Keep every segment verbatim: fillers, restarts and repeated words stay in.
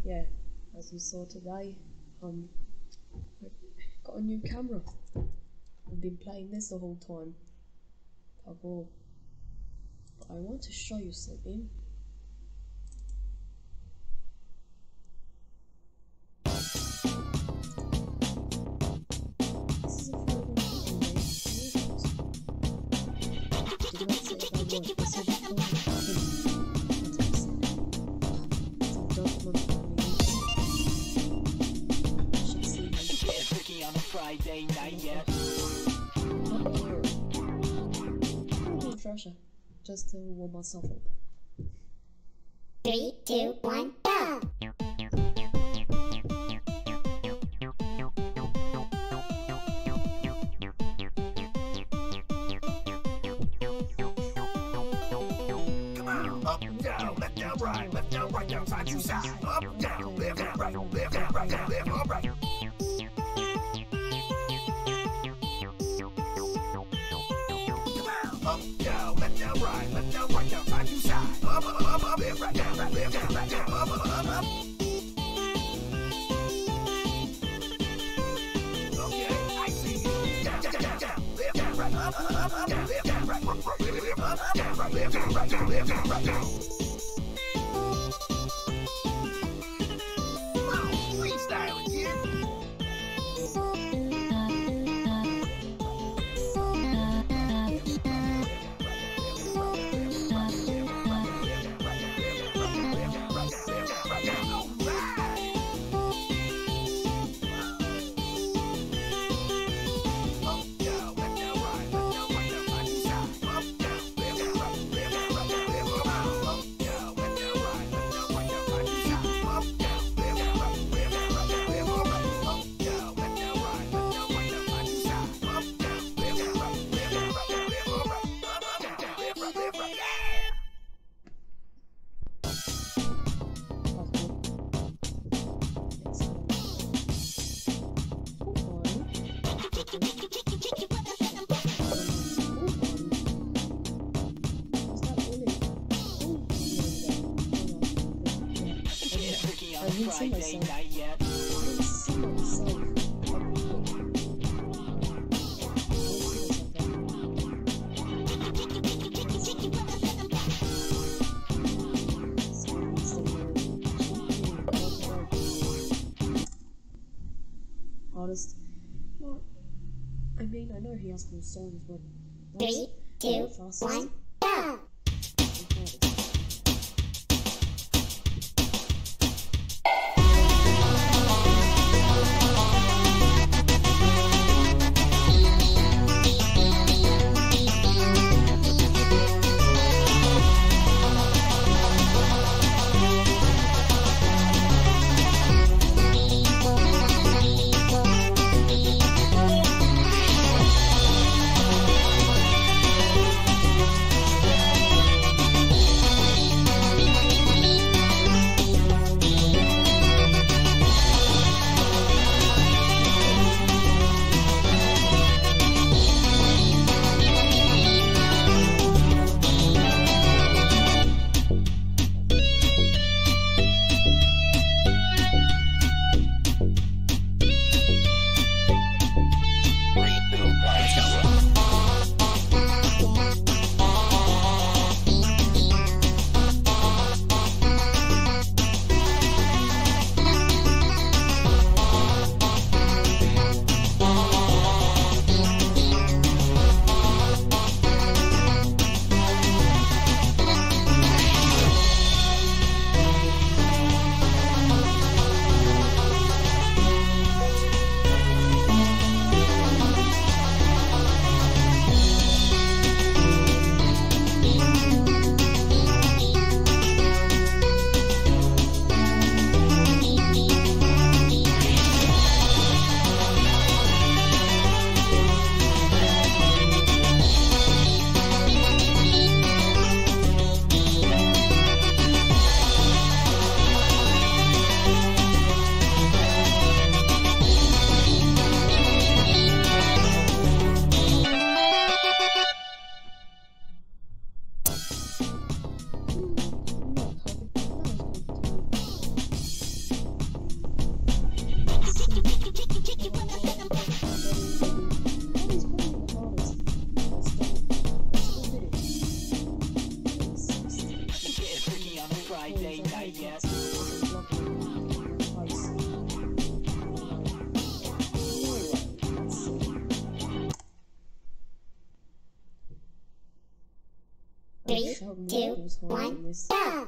yeah, as you saw today, um, I got a new camera. I've been playing this the whole time. But I want to show you something. This is a photo of Did not say if I want. This is a photo of It's a document on a Friday night, yeah. Treasure, just to warm myself up. Three, two, one, go! Come on, up, down, left, down, right, left, down, right, down, side to side, up, down, left, down, right, left, down, right, down, left, up, right. Up, down, left, down, right, left, down, right, down, side to side. Up, up, up, up, left, right, down, right, left, down, right, down, up, up, up, up. Okay, I see you. Down, down, down, down, left, down, right, up, up, up, up, down, left, down, right, left, left, up, up, down, right, left, down, right, down, left, down, right, down. Freestyle again. I didn't see myself. I didn't see myself. Artist. Well, I mean, I know he has cool songs, but Three, two, one, go! two, one, go!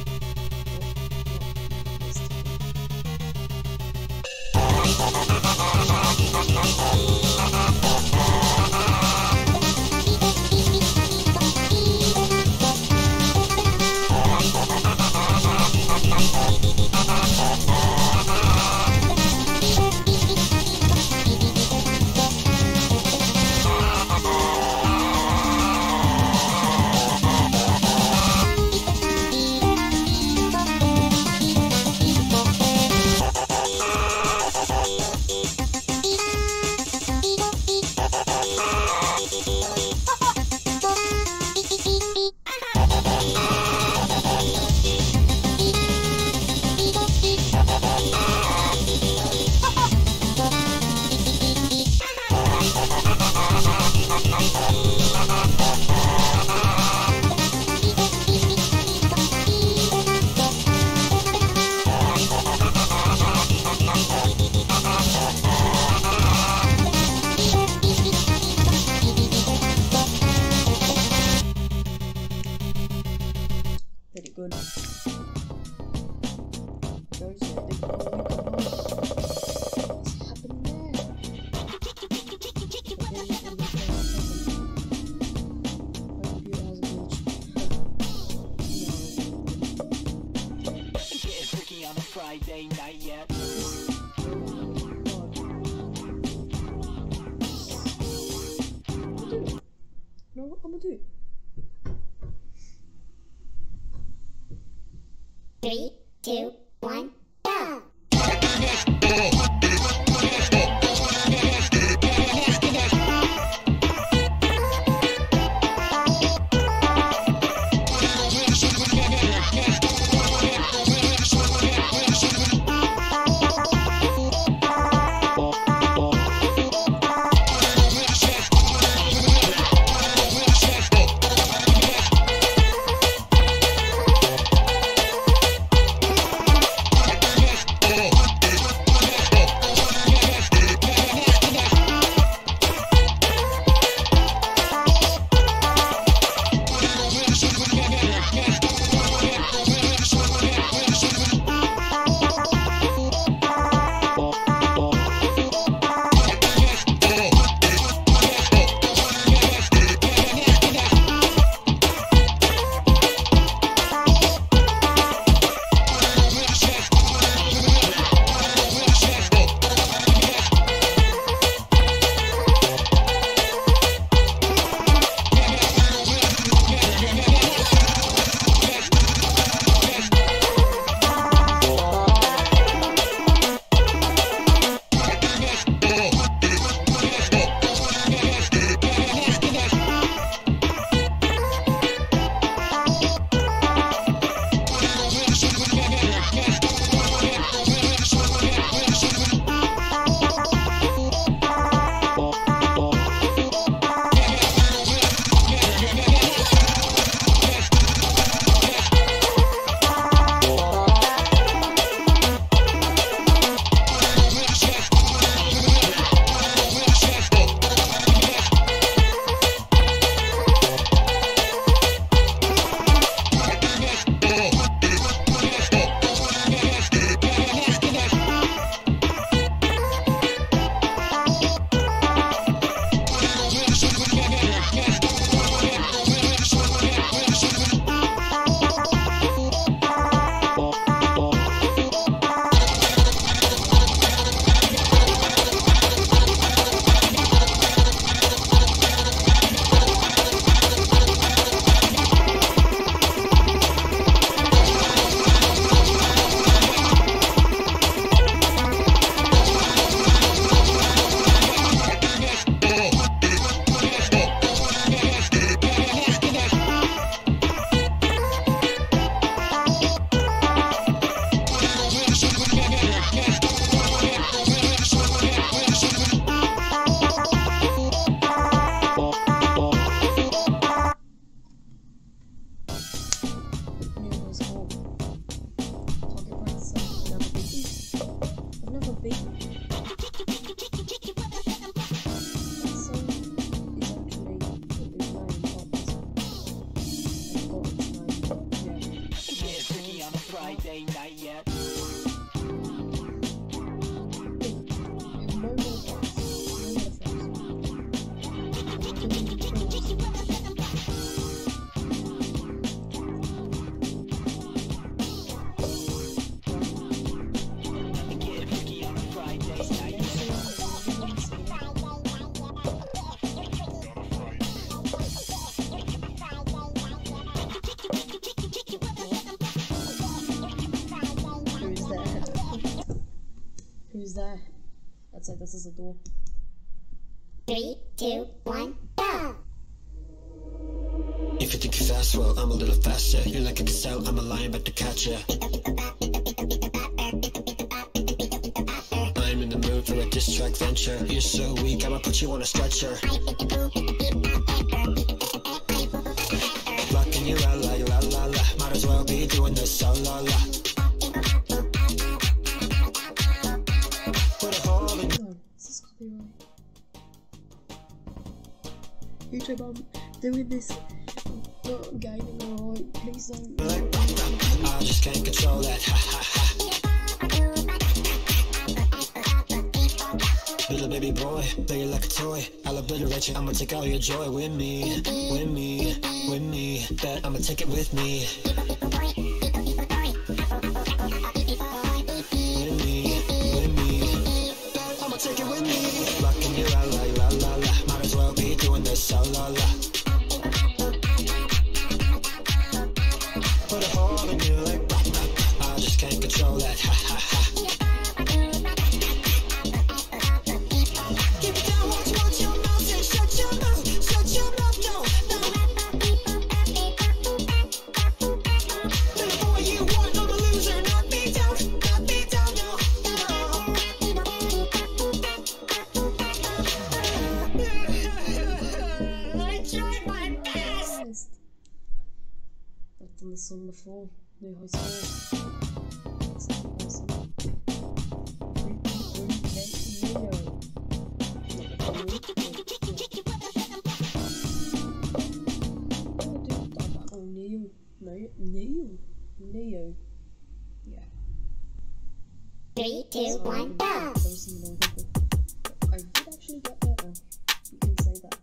Very good. There's a big one. What's happening there? Okay, you can look at it. My computer has a glitch. Getting freaky on a Friday night yet. No, what I'm gonna do? Three, two, one, go! Friday night yet. No more effects. No Get freaky on Friday night. Who's there? Who's there? I'd say this is a door. Three, two, one, go! If you think you're fast, well, I'm a little faster. You're like a gazelle, I'm a lion, but to catch ya. I'm in the mood for a diss track venture. You're so weak, I'ma put you on a stretcher. Rockin' you la la la la la. Might as well be doing this all la la. Put a hole in No, this is copyright. YouTube, I'm doing this. Not gaming, alright. Please don't. like, I just can't control that. Ha ha ha. Little baby boy, play it like a toy. I'll obliterate you, I'ma take all your joy with me. With me, with me. Bet I'ma take it with me. With me, with me. Bet I'ma take it with me. Rockin' you la la la la la. Might as well be doing this all la la. Put a hole in you like I just can't control that. Ha ha ha. Keep it down, watch, watch your mouth and shut your mouth, shut your mouth, no, no. Little boy, you want, I'm a loser, knock me down, knock me down, no, no. I tried my best. Best. I've done this song before. New high school. It's not awesome. Oh, Neo. No, Neo. Neo. Yeah. Three, two, one, go! Close and all people. I did actually get better. You can say that.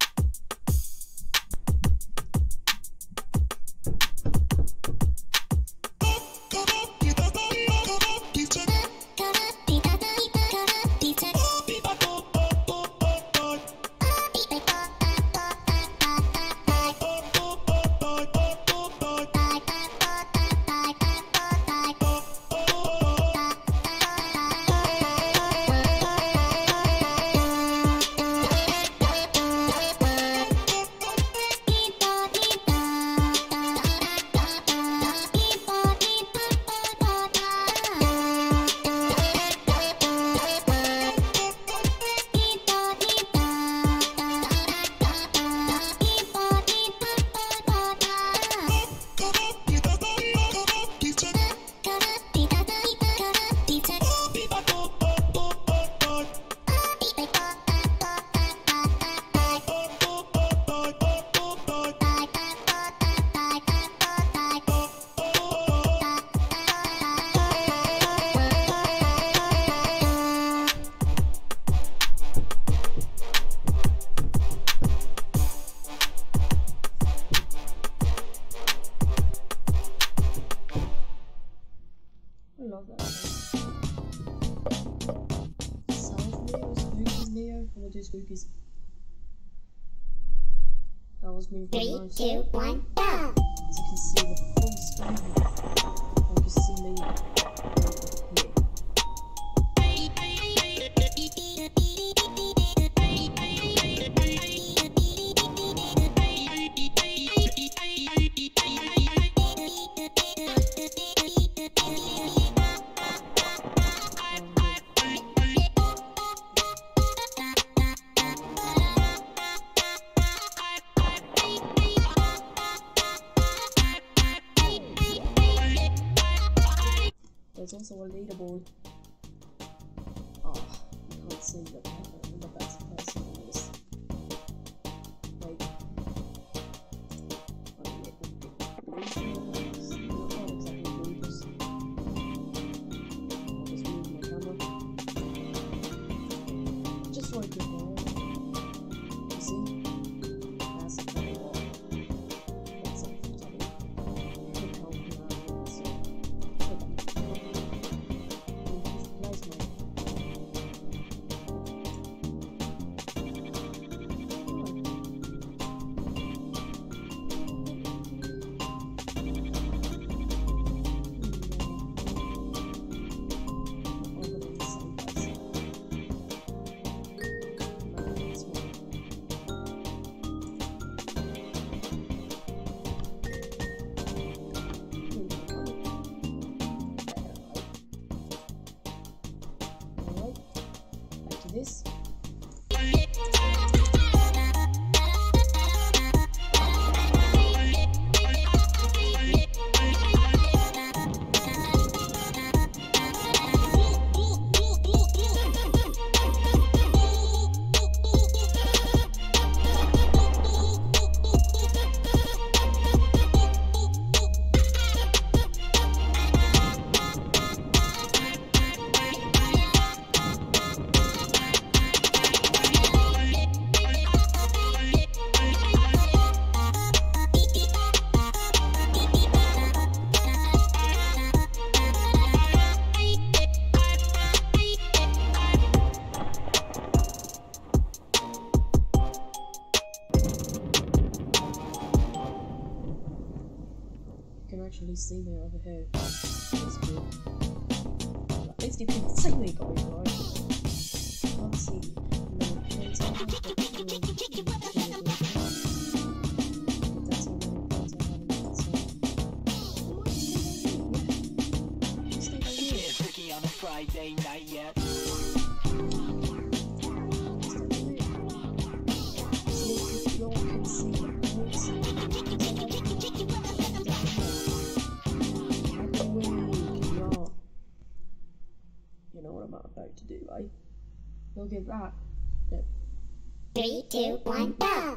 I love that. South Neo, Spookies Neo. I'm gonna do Spookies. That was me Three, nice. two, one, go! So you can see the full screen. Or you can see me. Here. There's also a leaderboard. Oh, you can't see the, the best person in this. Wait. Oh, yeah. Not exactly losers. this. You can actually see me over here. That's good. At least you can see me, guys, right? Can't see. No, points I have, but you will that's how many points I have in that side. I might stay by you, yeah. Stay by you. It's tricky on a Friday night yet. You know what I'm about to do, right? Look at that. Yep. Three, two, one, go!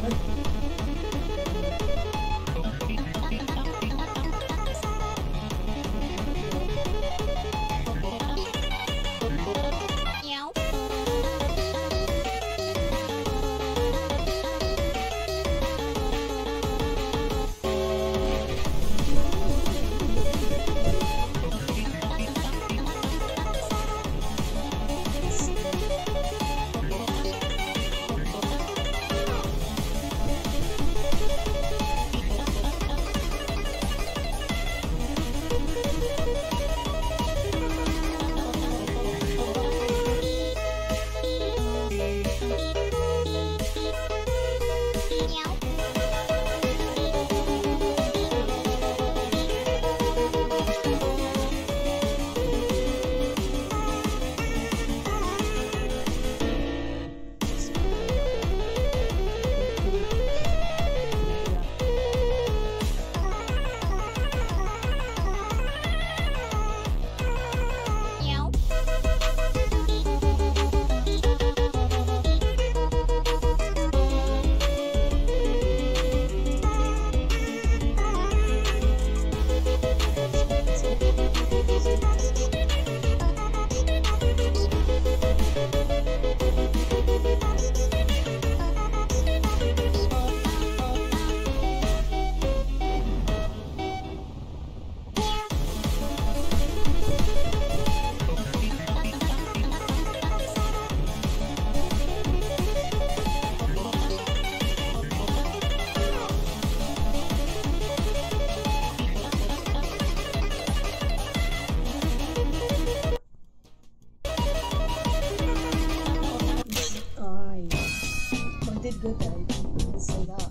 did good there, you can say that.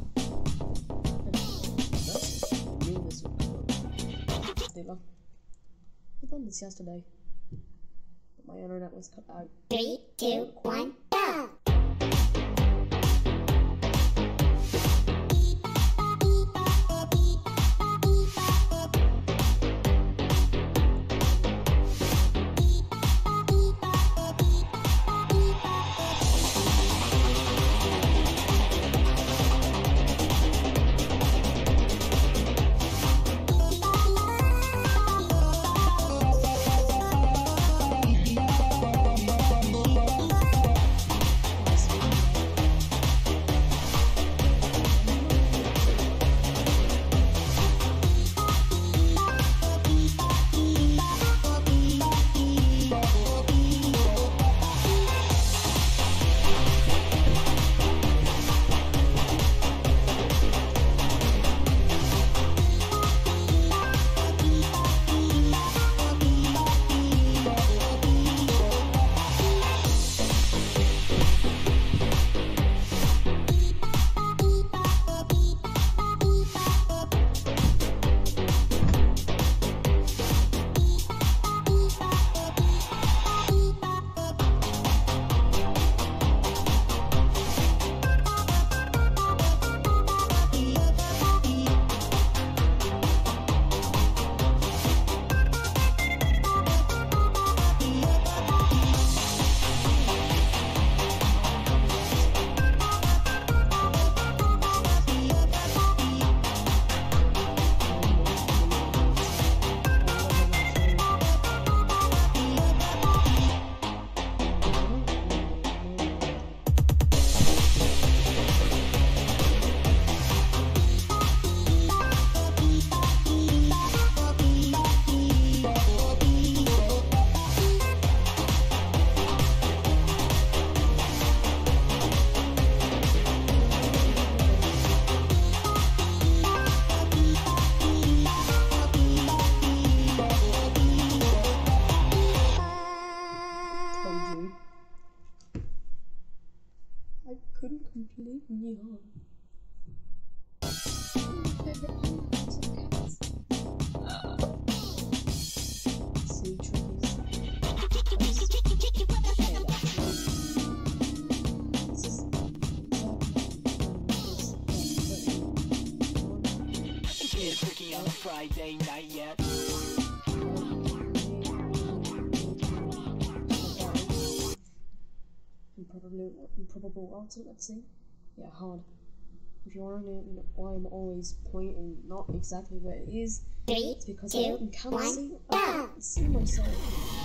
That's really super. Still, I've done this yesterday, but my internet was cut out. Three, two, one, go! new home. Favorite home house of cats. See trees. Place. Okay, that's nice. This is exactly It's tricky on a Friday night yet. Improbable, improbable answer, let's see. Yeah, hard. If you're wondering why I'm always pointing not exactly where it is, Three, it's because two, I often can't one, see, I can't see myself.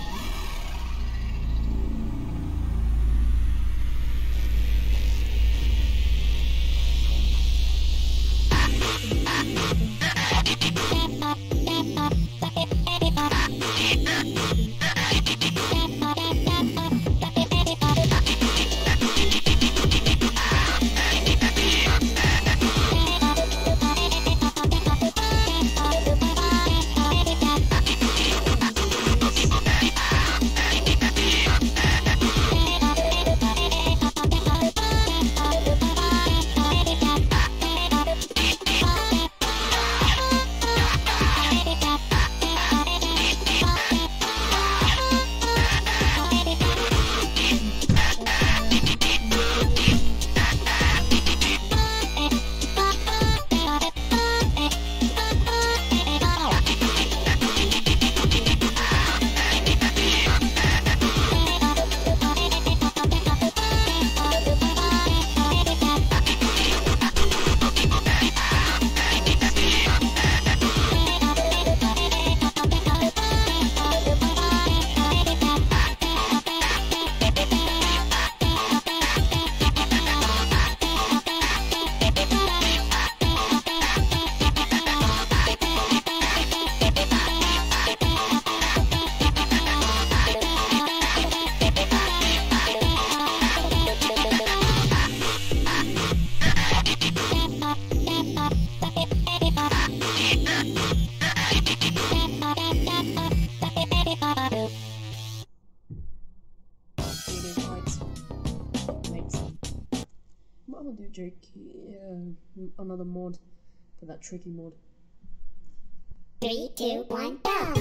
I'm gonna do Jake, uh, another mod for that tricky mod. Three, two, one, go!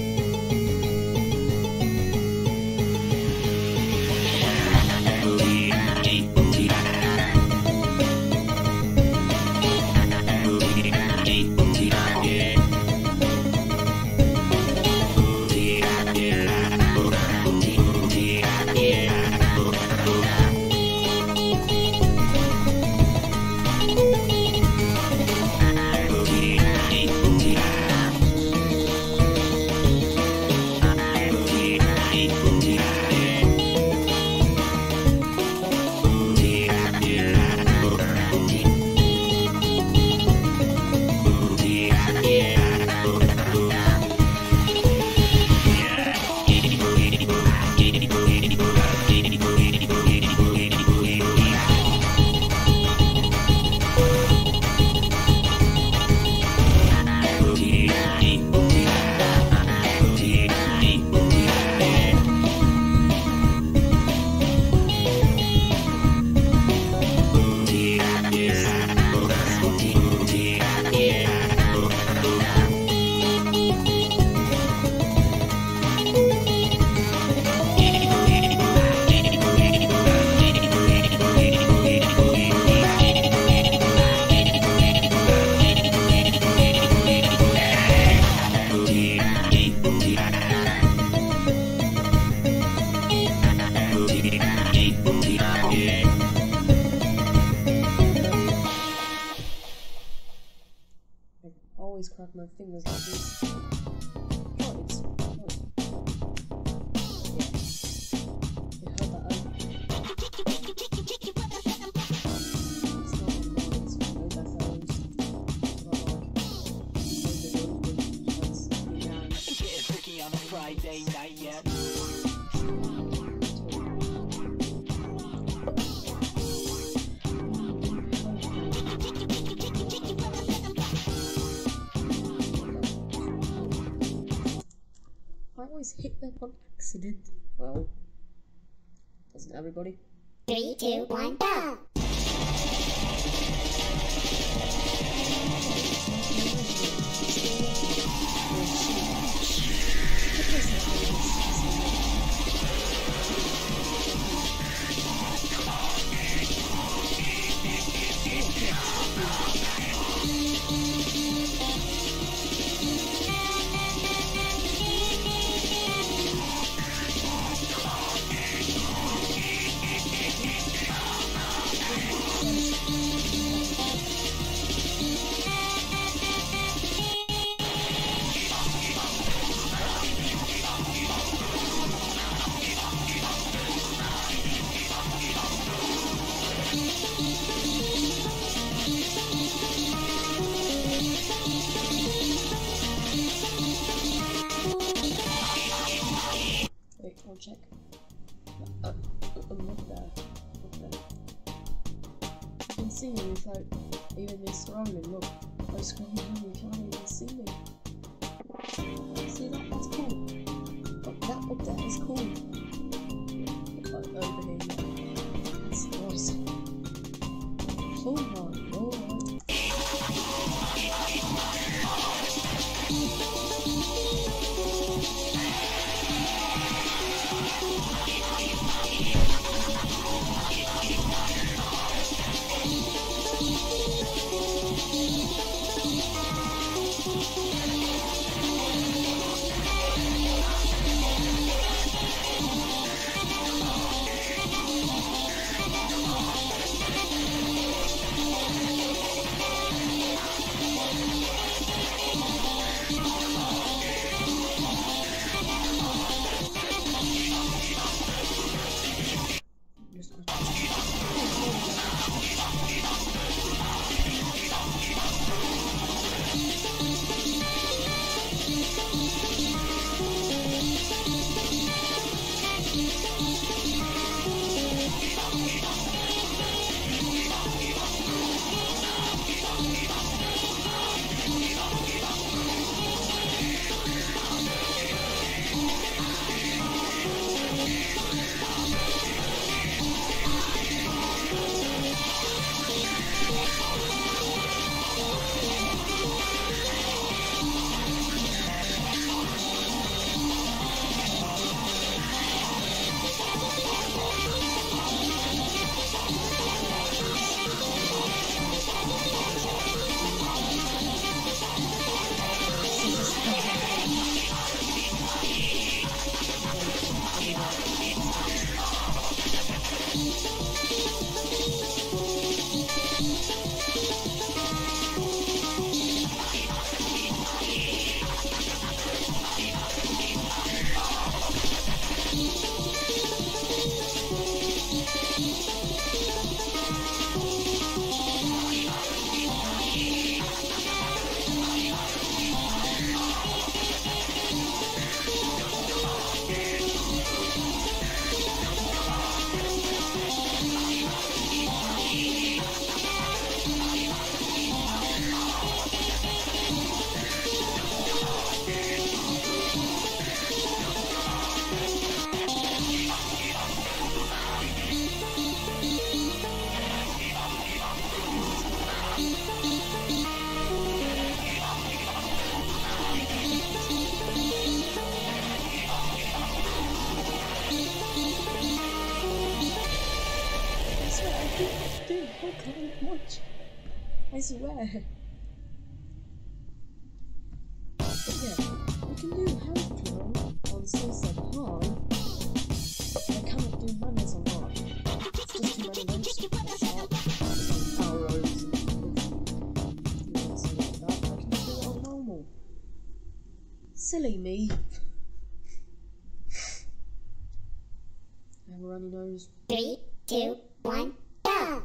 I always crack my fingers like this. Oh, it's, oh, yeah. You heard that, um, it's not a mod, it's no buffaloes. But like, that's began. Getting tricky on a Friday night yet. I always hit them on accident. Well, doesn't everybody? Three, two, one, go! Check. Uh, uh, I'm not there. Not there. You can see me without even me scrolling. Look, I scroll down, you can't even see me. See that? That's cool. But that up there is cool. Like over here, yeah. That's nice. Alright, alright. Dude, how can I watch? I swear. But yeah, I can do hand throw on Sunset High, but I cannot do manners on hard. It's just too many moves. Arrows and things like that. I can do it on normal. Silly me. I have a runny nose. Three, two, one, go!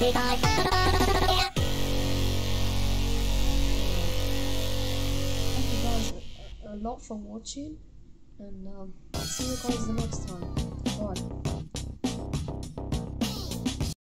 Thank you guys a, a lot for watching, and um, see you guys the next time. Bye.